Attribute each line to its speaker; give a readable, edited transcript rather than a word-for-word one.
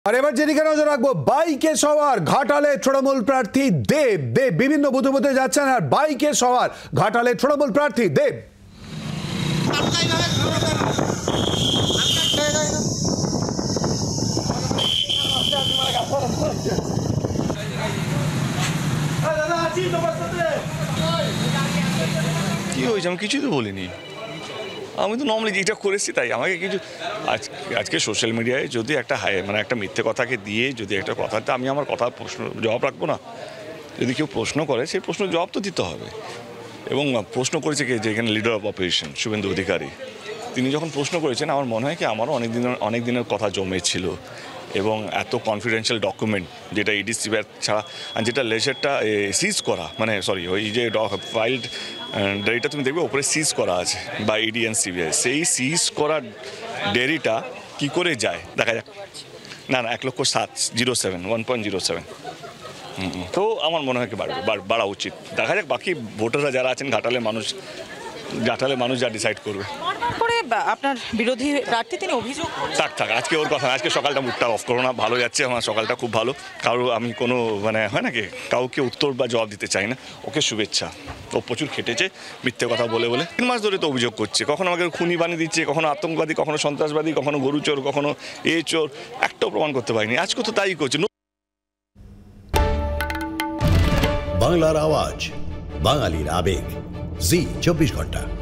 Speaker 1: আর এবার যেদিকে নজর রাখবো বাইকে সওয়ার ঘাটালে তৃণমূল প্রার্থী দেব বিভিন্ন বুথে বুথে যাচ্ছেন আর বাইকে সওয়ার ঘাটালে তৃণমূল প্রার্থী দেব।
Speaker 2: কি হয়েছে আমি কিছুই তো বলিনি, আমি তো নর্মালি যেটা করেছি তাই। আমাকে কিছু আজকে সোশ্যাল মিডিয়ায় যদি একটা একটা মিথ্যে কথাকে দিয়ে যদি একটা কথাতে আমি আমার কথা প্রশ্ন জবাব রাখবো না। যদি কেউ প্রশ্ন করে সেই প্রশ্ন জবাব তো দিতে হবে। এবং প্রশ্ন করেছে কে, যে এখানে leader of opposition Suvendu Adhikari, তিনি যখন প্রশ্ন করেছেন আমার মনে হয় কি আমারও অনেক দিনের কথা জমেছিল এবং এত কনফিডেন্সিয়াল ডকুমেন্ট যেটা ইডি সিবিআই ছাড়া আর যেটা লেজারটা সিজ করা ওই যে ফাইল্ড ডায়েরিটা তুমি দেখবে ওপরে সিজ করা আছে বা ইডি অ্যান্ড সিবিআই, সেই সিজ করা ডায়েরিটা কী করে যায় দেখা যাক। না 1,07,07 1.07 তো আমার মনে হয় কি বাড়া উচিত। দেখা যাক বাকি ভোটাররা যারা আছেন ঘাটালের মানুষ যা ডিসাইড করবে।
Speaker 3: করে আপনার বিরোধী প্রার্থী তিনি অভিযোগ
Speaker 2: থাক আজকে ওর কথা, আজকে সকালটা মুডটা অফ করো না, ভালো যাচ্ছে আমার সকালটা খুব ভালো। আমি কোনো হয় নাকি কাউকে উত্তর বা জবাব দিতে চাই না। ওকে শুভেচ্ছা, ও প্রচুর খেটেছে মিথ্যে কথা বলে 3 মাস ধরে তো অভিযোগ করছে, কখনো আমাকে খুনি বানিয়ে দিচ্ছে, কখনো আতঙ্কবাদী, কখনো সন্ত্রাসবাদী, কখনো গরু চোর, কখনো চোর, একটাও প্রমাণ করতে পারিনি। আজকে তো তাই করছে।
Speaker 4: বাংলার আওয়াজ, বাঙালির আবেগ, জি 24 ঘন্টা।